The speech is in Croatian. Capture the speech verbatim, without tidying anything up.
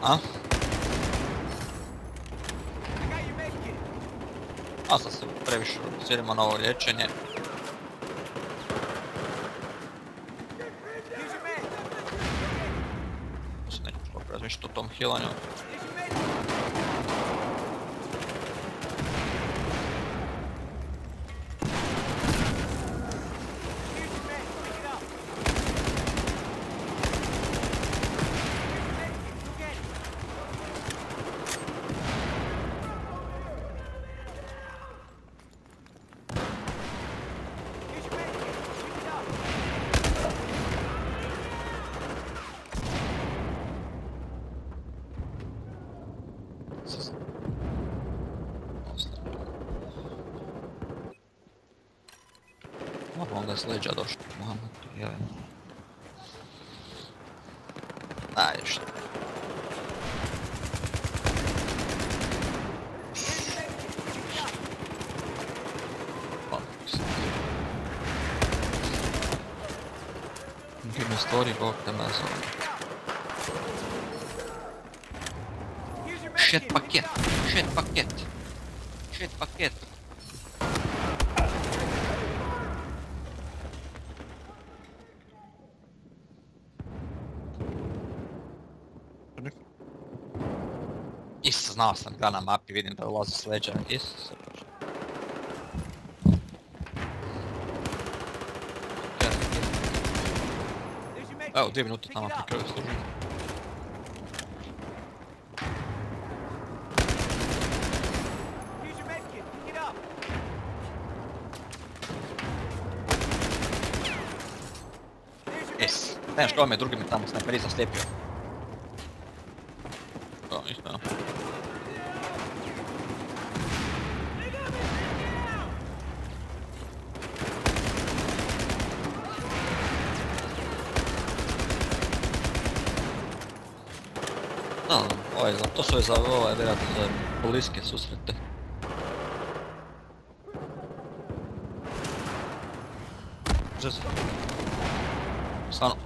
A? A sad se previše sjedimo na ovo liječenje. Se neću šlopo razmišljati o tom healanju. Onda je s leđa došlo, Mohamed, jelen. Ajde što. Give me story, bog te me zove. Shit paket, shit paket, shit paket. Isto, znao sam ga na mapi, vidim da ulazi s leđa, isto se prošlo. Evo, dvije minute tamo prikraju služi. Es, nemaš kao me, drugi me tamo snajperiza slijepio. To, isto je. No, ovaj, to su je za ovo, je vjerojatno za bliske susrete. Žezo. Stvarno.